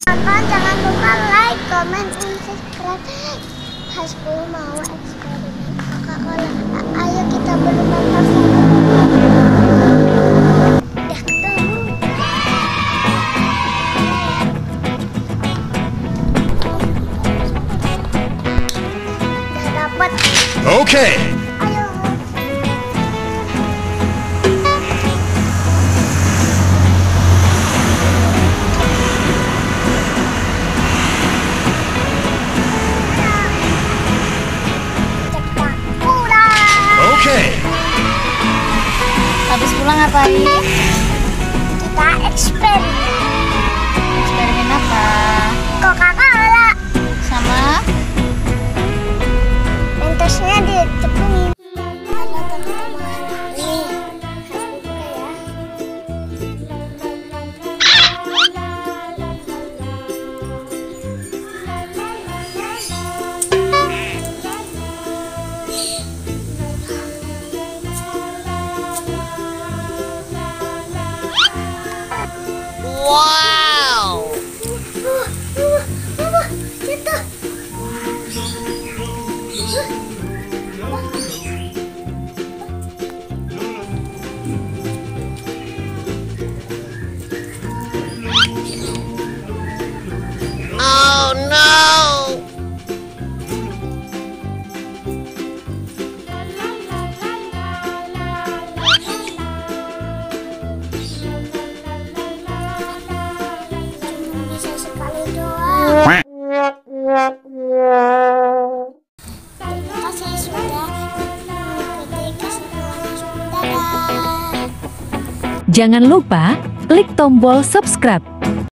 Tonton, jangan lupa like, comment, dan subscribe. Hasbu mau eksperimen Coca-Cola. Ayo kita bermain bersama. Udah ketemu. Udah dapat. Oke. Ayo. Habis pulang ngapain? Kita eksperimen. Eksperimen apa? Coca-Cola. Sama? Mentosnya ditepungin. Halo teman-teman. Nih, Hasbi buka ya. Wow. Jatuh. Oh no. Bisa sekali doang. Terima kasih sudah mengikuti keseruan. Dadah. Jangan lupa klik tombol subscribe.